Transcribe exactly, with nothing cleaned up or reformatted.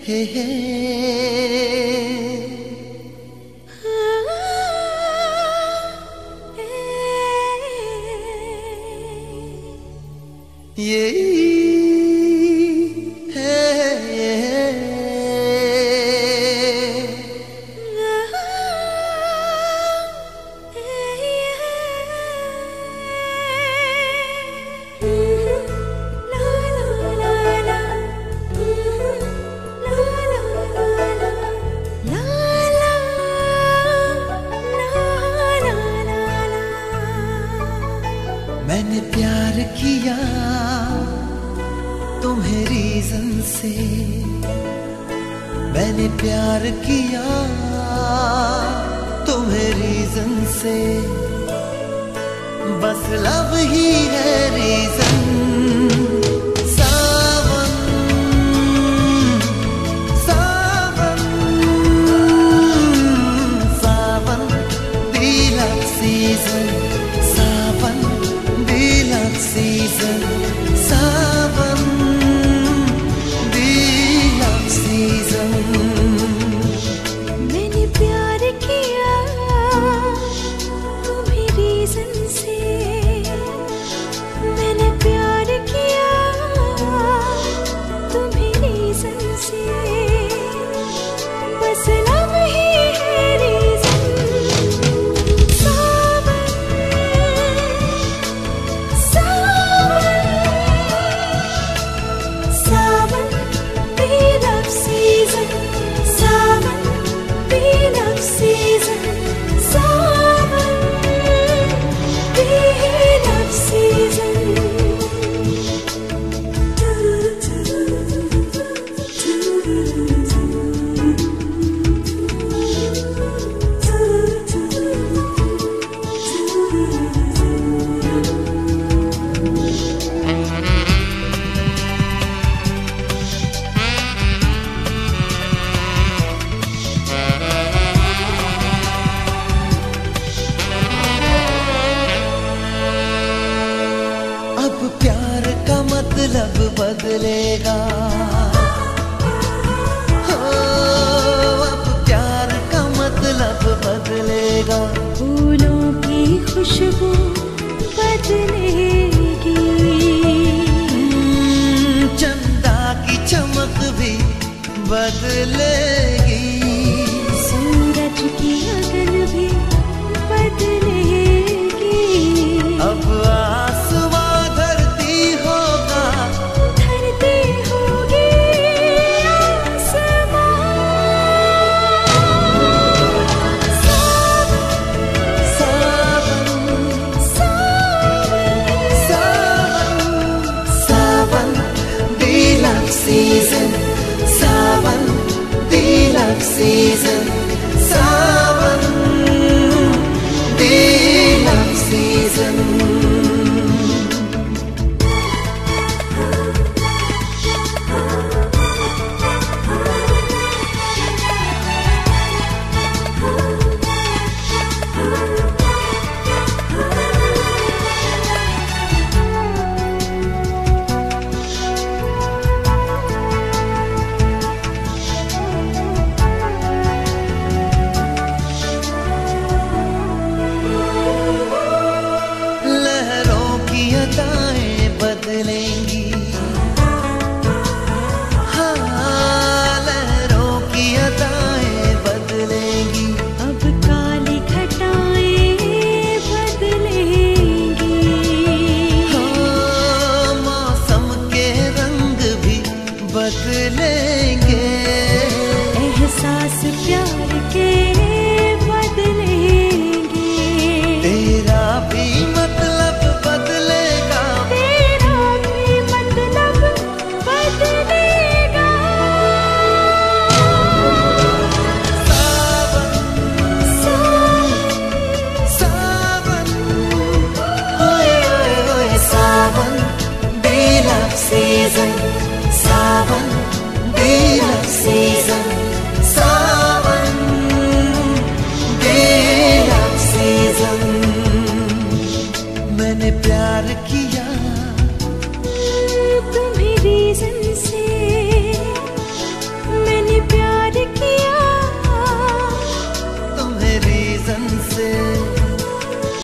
हे हे ये मैंने प्यार किया तुम्हें रीजन से, मैंने प्यार किया तुम्हें रीजन से, बस लव ही है reason. Sawan Sawan Sawan the love season, Sawan love season, Sawan the love season। मैंने प्यार किया तुम्हें रीजन से, मैंने प्यार किया तुम्हें रीजन से, बस लव ही है रीजन। प्यार का मतलब बदलेगा, हो अब प्यार का मतलब बदलेगा। फूलों की खुशबू बदलेगी, चंदा की चमक भी बदलेगी, सूरज की अगन भी बदलेगी। अब आसमां season, Sawan the love season, Sawan the love season। बदलेंगी, हाँ लहरों की अदाएं बदलेंगी। अब काली घटाएं बदलेंगी, हाँ मौसम के रंग भी बदलेंगे। एहसास प्यार के बदलेंगे, तेरा भी मतलब बदलेगा, season, Sawan the love season, सावन से